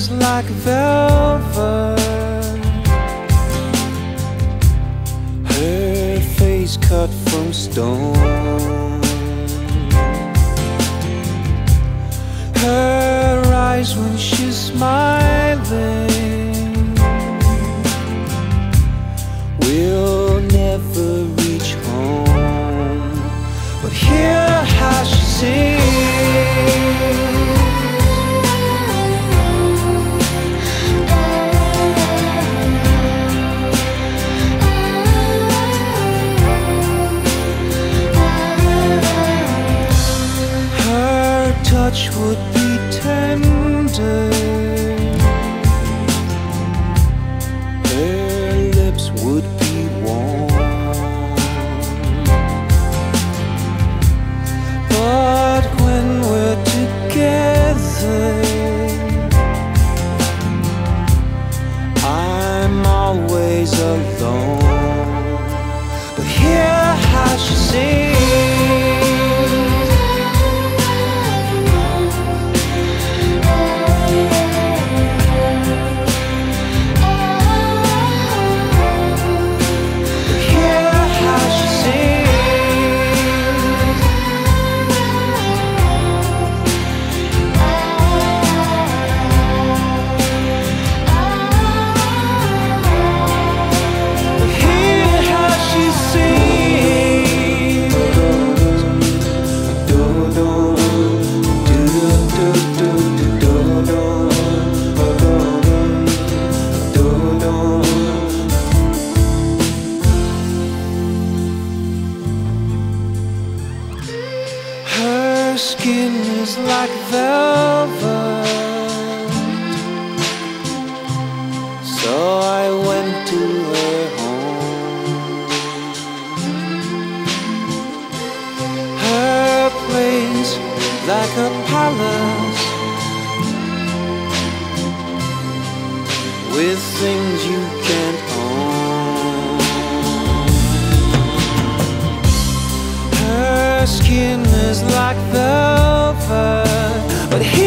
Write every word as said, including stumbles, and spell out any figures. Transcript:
is like velvet, her face cut from stone, her eyes when she's smiling will never reach home, but hear how she sings. Touch would be tender, her lips would be warm, but when we're together, I'm always alone, but hear how she sings. Her skin is like velvet, so I went to her home. Her place like a palace with things you can't own. Her skin is like velvet, but he